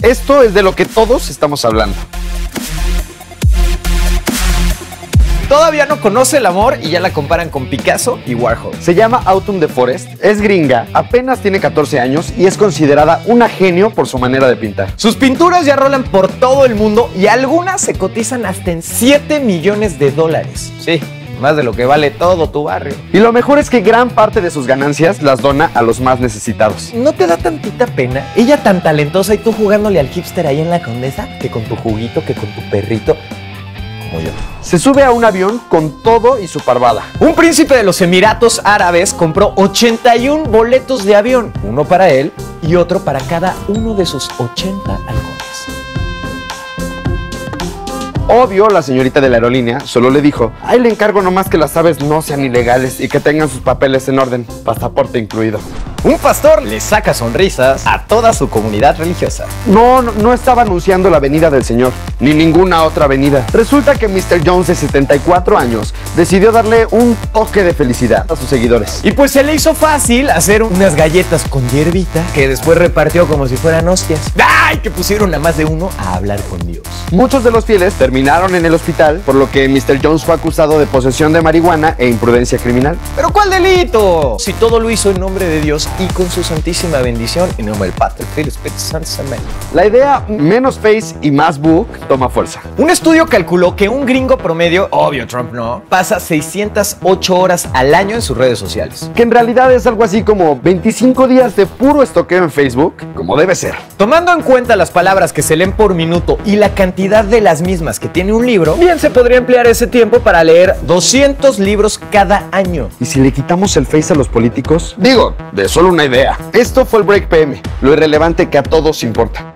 Esto es de lo que todos estamos hablando. Todavía no conoce el amor y ya la comparan con Picasso y Warhol. Se llama Autumn de Forest, es gringa, apenas tiene 14 años y es considerada una genio por su manera de pintar. Sus pinturas ya rolan por todo el mundo y algunas se cotizan hasta en $7 millones. Sí, más de lo que vale todo tu barrio. Y lo mejor es que gran parte de sus ganancias las dona a los más necesitados. ¿No te da tantita pena? Ella tan talentosa y tú jugándole al hipster ahí en la Condesa, que con tu juguito, que con tu perrito, como yo. Se sube a un avión con todo y su parvada. Un príncipe de los Emiratos Árabes compró 81 boletos de avión, uno para él y otro para cada uno de sus 80 halcones. Obvio, la señorita de la aerolínea solo le dijo: ahí le encargo nomás que las aves no sean ilegales y que tengan sus papeles en orden, pasaporte incluido. Un pastor le saca sonrisas a toda su comunidad religiosa. No estaba anunciando la venida del Señor, ni ninguna otra venida. Resulta que Mr. Jones, de 74 años, decidió darle un toque de felicidad a sus seguidores. Y pues se le hizo fácil hacer unas galletas con hierbita que después repartió como si fueran hostias. ¡Ay! Que pusieron a más de uno a hablar con Dios. Muchos de los fieles terminaron en el hospital, por lo que Mr. Jones fue acusado de posesión de marihuana e imprudencia criminal. ¿Pero cuál delito? Si todo lo hizo en nombre de Dios y con su santísima bendición, en nombre del Padre, del Espíritu Santo. Amén. La idea menos face y más book toma fuerza. Un estudio calculó que un gringo promedio, obvio Trump no, pasa 608 horas al año en sus redes sociales. Que en realidad es algo así como 25 días de puro estoqueo en Facebook, como debe ser. Tomando en cuenta las palabras que se leen por minuto y la cantidad de las mismas que tiene un libro, bien se podría emplear ese tiempo para leer 200 libros cada año. ¿Y si le quitamos el face a los políticos? Digo, de solo una idea. Esto fue el Break PM, lo irrelevante que a todos importa.